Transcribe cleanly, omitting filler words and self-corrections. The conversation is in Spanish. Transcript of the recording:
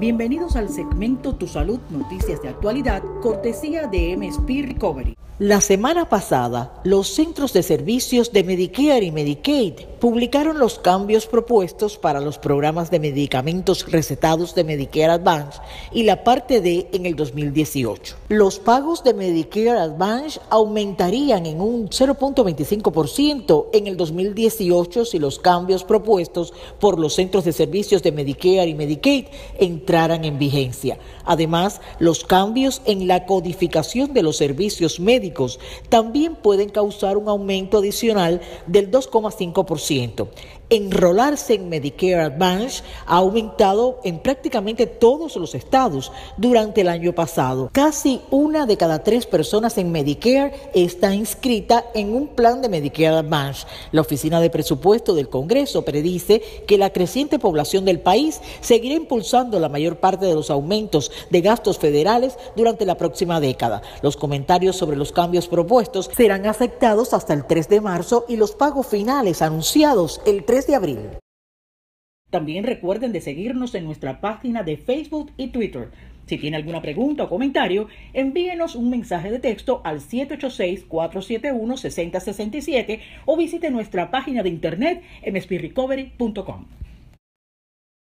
Bienvenidos al segmento Tu Salud, Noticias de Actualidad, cortesía de MSP Recovery. La semana pasada, los centros de servicios de Medicare y Medicaid publicaron los cambios propuestos para los programas de medicamentos recetados de Medicare Advantage y la parte D en el 2018. Los pagos de Medicare Advantage aumentarían en un 0.25% en el 2018 si los cambios propuestos por los centros de servicios de Medicare y Medicaid entraran en vigencia. Además, los cambios en la codificación de los servicios médicos también pueden causar un aumento adicional del 2,5%. Enrolarse en Medicare Advantage ha aumentado en prácticamente todos los estados durante el año pasado. Casi 1 de cada 3 personas en Medicare está inscrita en un plan de Medicare Advantage. La Oficina de Presupuesto del Congreso predice que la creciente población del país seguirá impulsando la mayor parte de los aumentos de gastos federales durante la próxima década. Los comentarios sobre los cambios propuestos serán aceptados hasta el 3 de marzo y los pagos finales anunciados el 3 de abril. También recuerden de seguirnos en nuestra página de Facebook y Twitter. Si tiene alguna pregunta o comentario, envíenos un mensaje de texto al 786-471-6067 o visite nuestra página de internet msprecovery.com.